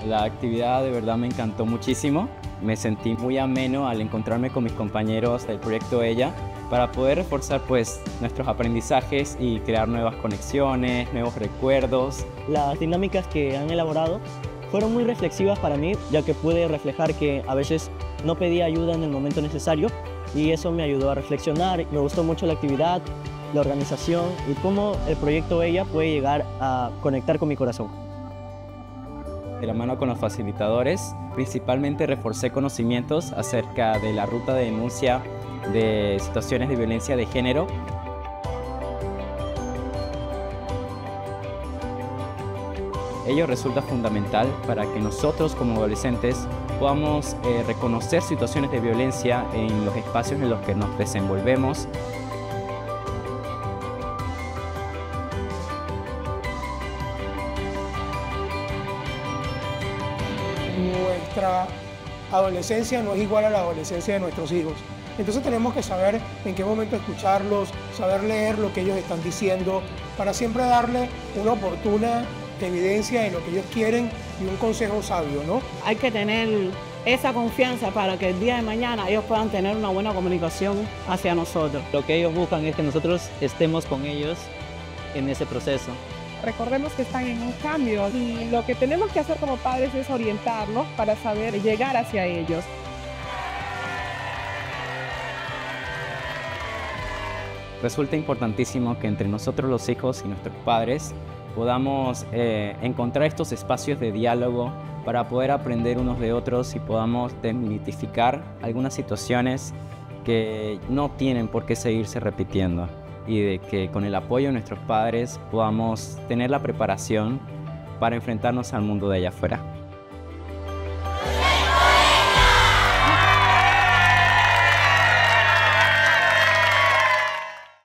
La actividad de verdad me encantó muchísimo. Me sentí muy ameno al encontrarme con mis compañeros del proyecto Ella para poder reforzar pues nuestros aprendizajes y crear nuevas conexiones, nuevos recuerdos. Las dinámicas que han elaborado fueron muy reflexivas para mí, ya que pude reflejar que a veces no pedía ayuda en el momento necesario y eso me ayudó a reflexionar. Me gustó mucho la actividad, la organización y cómo el proyecto Ella puede llegar a conectar con mi corazón. De la mano con los facilitadores, principalmente reforcé conocimientos acerca de la ruta de denuncia de situaciones de violencia de género. Ello resulta fundamental para que nosotros como adolescentes podamos reconocer situaciones de violencia en los espacios en los que nos desenvolvemos. Nuestra adolescencia no es igual a la adolescencia de nuestros hijos. Entonces tenemos que saber en qué momento escucharlos, saber leer lo que ellos están diciendo, para siempre darle una oportuna evidencia de lo que ellos quieren y un consejo sabio, ¿no? Hay que tener esa confianza para que el día de mañana ellos puedan tener una buena comunicación hacia nosotros. Lo que ellos buscan es que nosotros estemos con ellos en ese proceso. Recordemos que están en un cambio y lo que tenemos que hacer como padres es orientarlos para saber llegar hacia ellos. Resulta importantísimo que entre nosotros los hijos y nuestros padres podamos encontrar estos espacios de diálogo para poder aprender unos de otros y podamos desmitificar algunas situaciones que no tienen por qué seguirse repitiendo, y de que con el apoyo de nuestros padres podamos tener la preparación para enfrentarnos al mundo de allá afuera.